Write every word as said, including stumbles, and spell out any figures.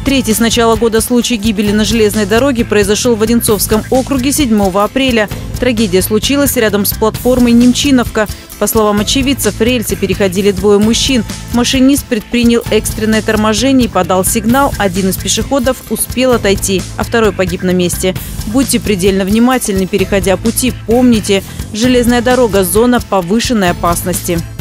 Третий с начала года случай гибели на железной дороге произошел в Одинцовском округе седьмого апреля. Трагедия случилась рядом с платформой Немчиновка. По словам очевидцев, рельсы переходили двое мужчин. Машинист предпринял экстренное торможение и подал сигнал. Один из пешеходов успел отойти, а второй погиб на месте. Будьте предельно внимательны, переходя пути. Помните, железная дорога – зона повышенной опасности.